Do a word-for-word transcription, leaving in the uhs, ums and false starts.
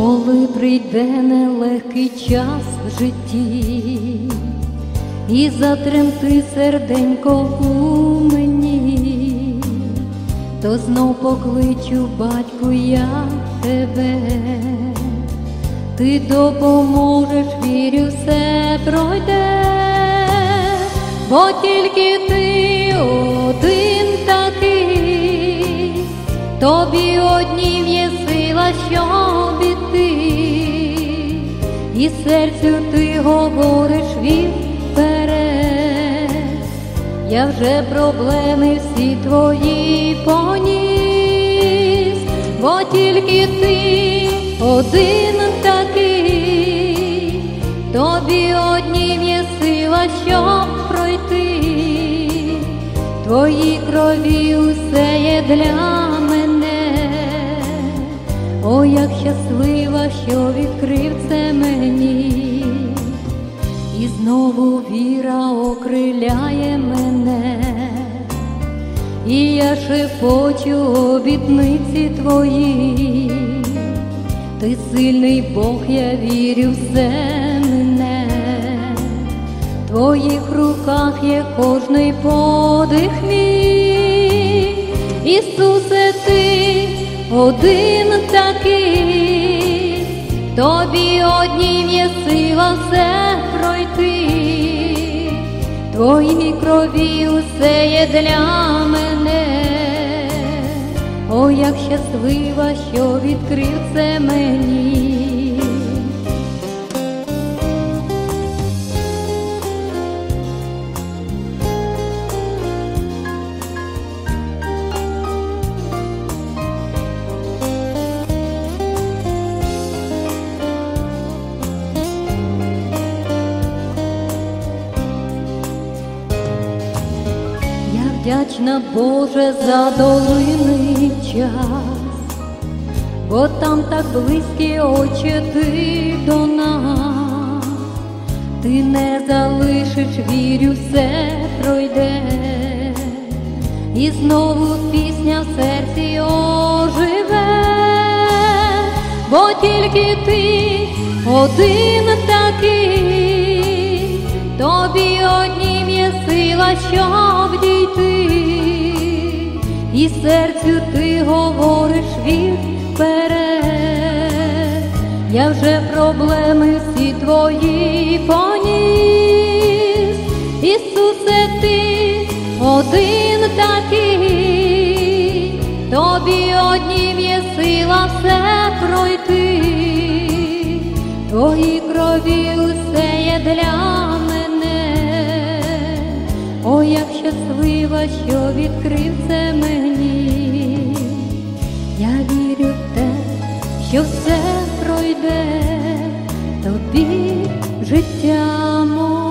Коли прийде нелегкий час в житті і затремти серденько у мені, то знов покличу, батьку, я тебе. Ти допоможеш, вірю, все пройде, бо тільки ти один такий, тобі однім є сила, щоб іти, і серцю ти говориш вперед. Я вже проблеми всі твої поніс, бо тільки ти один такий, тобі однім є сила, щоб пройти, твої крові усе є для мене. О, як щаслива, що відкрив це мені, і знову віра окриляє мене, і я шепочу обітниці твої. Ти сильний Бог, я вірю, все мене. В твоїх руках є кожний подих мій. Ісусе, ти один такий, тобі однім є сила все пройти, твої крові усе є для мене. О, як щаслива, що відкрив це мені. Вдячна, Боже, за долинний час, бо там так близькі очі ти до нас. Ти не залишиш, вірю, все пройде, і знову пісня в серці оживе, бо тільки ти один такий, тобі однім є сила, щоб дійти, і серцю ти говориш вперед. Я вже проблеми всі твої поніс. Ісусе, ти один такий, тобі однім є сила все пройти, твої крові усе є для мене. О, як щаслива, що відкрив це мені. Я вірю в те, що все пройде, тобі життя моє.